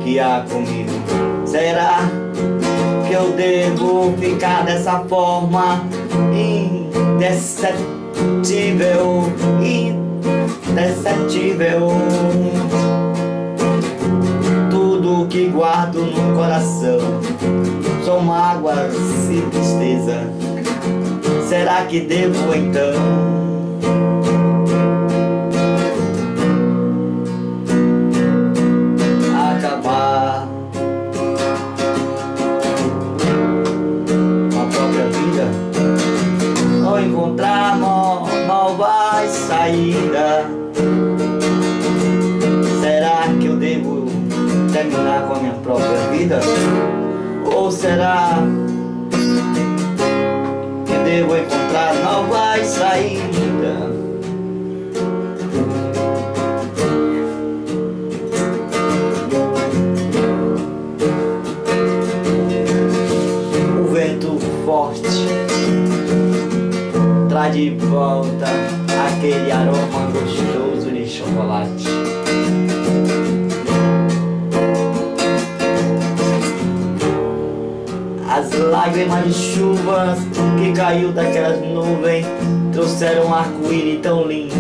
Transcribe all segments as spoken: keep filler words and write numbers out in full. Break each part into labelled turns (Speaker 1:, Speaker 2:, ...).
Speaker 1: guiar comigo. Será que eu devo ficar dessa forma indescritível, indescritível? Tudo que guardo no coração são mágoas e tristeza. Será que devo então acabar com a própria vida ou encontrar no, novas saídas? Será que eu devo terminar com a minha própria vida? Ou será que devo encontrar novas saídas? O vento forte traz de volta aquele aroma gostoso de chocolate. As lágrimas de chuva que caiu daquelas nuvens trouxeram um arco-íris tão lindo.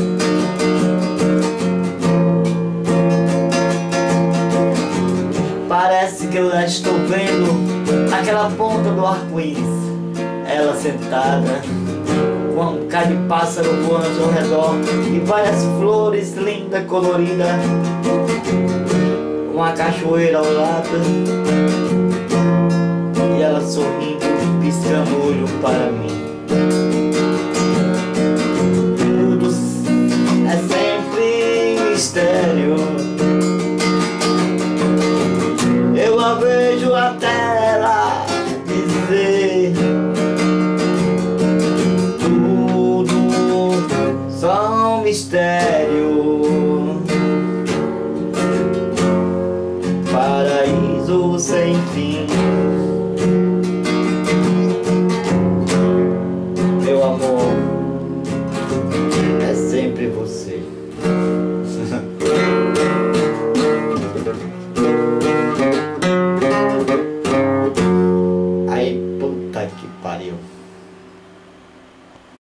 Speaker 1: Parece que eu já estou vendo aquela ponta do arco-íris, ela sentada com um bocado de pássaro voando ao redor e várias flores lindas, coloridas, uma cachoeira ao lado e ela sorrindo, piscando o olho para mim. Tudo é sempre mistério, eu a vejo até ela dizer. Tudo são mistério, paraíso sem fim.